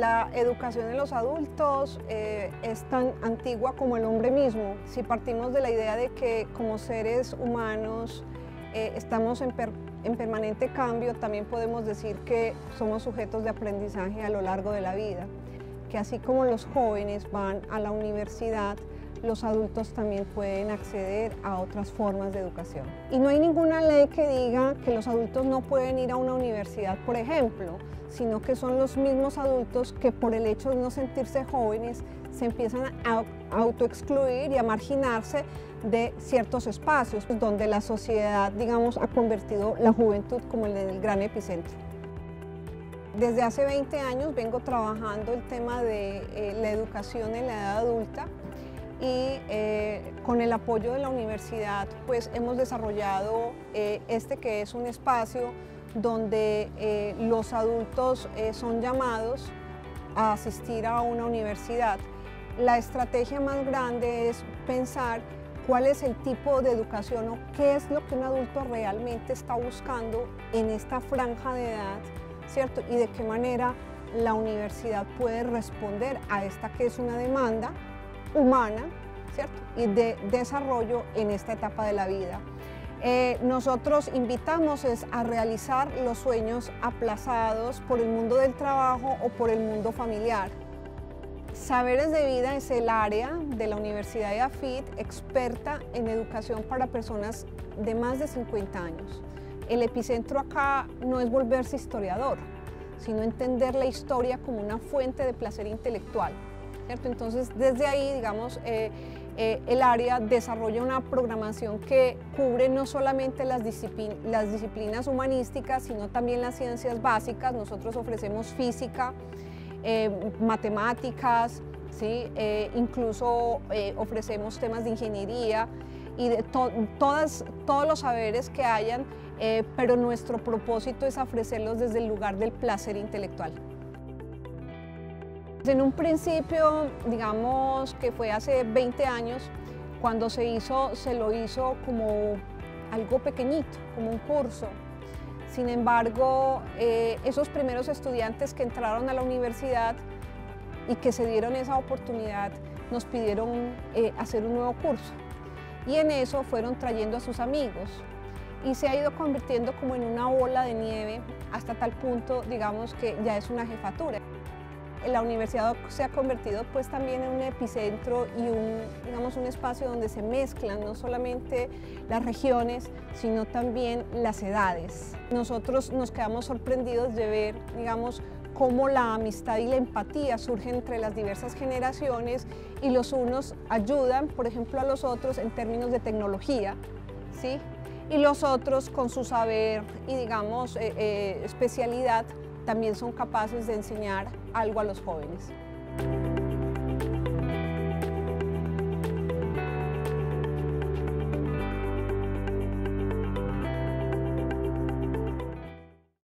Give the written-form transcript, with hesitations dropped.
La educación en los adultos es tan antigua como el hombre mismo. Si partimos de la idea de que como seres humanos estamos en permanente cambio, también podemos decir que somos sujetos de aprendizaje a lo largo de la vida, que así como los jóvenes van a la universidad, los adultos también pueden acceder a otras formas de educación. Y no hay ninguna ley que diga que los adultos no pueden ir a una universidad, por ejemplo, sino que son los mismos adultos que por el hecho de no sentirse jóvenes se empiezan a autoexcluir y a marginarse de ciertos espacios donde la sociedad, digamos, ha convertido la juventud como el gran epicentro. Desde hace 20 años vengo trabajando el tema de la educación en la edad adulta y con el apoyo de la universidad pues hemos desarrollado este que es un espacio donde los adultos son llamados a asistir a una universidad. La estrategia más grande es pensar cuál es el tipo de educación o qué es lo que un adulto realmente está buscando en esta franja de edad, ¿cierto? Y de qué manera la universidad puede responder a esta que es una demanda humana, ¿cierto? Y de desarrollo en esta etapa de la vida. Nosotros invitamos a realizar los sueños aplazados por el mundo del trabajo o por el mundo familiar. Saberes de Vida es el área de la Universidad de AFIT experta en educación para personas de más de 50 años. El epicentro acá no es volverse historiador, sino entender la historia como una fuente de placer intelectual, ¿cierto? Entonces, desde ahí, digamos, el área desarrolla una programación que cubre no solamente las disciplinas humanísticas, sino también las ciencias básicas. Nosotros ofrecemos física, matemáticas, ¿sí? Incluso ofrecemos temas de ingeniería y de todos los saberes que hayan, pero nuestro propósito es ofrecerlos desde el lugar del placer intelectual. En un principio, digamos que fue hace 20 años, cuando se lo hizo como algo pequeñito, como un curso. Sin embargo, esos primeros estudiantes que entraron a la universidad y que se dieron esa oportunidad, nos pidieron hacer un nuevo curso. Y en eso fueron trayendo a sus amigos. Y se ha ido convirtiendo como en una bola de nieve hasta tal punto, digamos, que ya es una jefatura. La universidad se ha convertido pues también en un epicentro y un espacio donde se mezclan no solamente las regiones, sino también las edades. Nosotros nos quedamos sorprendidos de ver, digamos, cómo la amistad y la empatía surgen entre las diversas generaciones y los unos ayudan, por ejemplo, a los otros en términos de tecnología, ¿sí? Y los otros con su saber y, digamos, especialidad, también son capaces de enseñar algo a los jóvenes.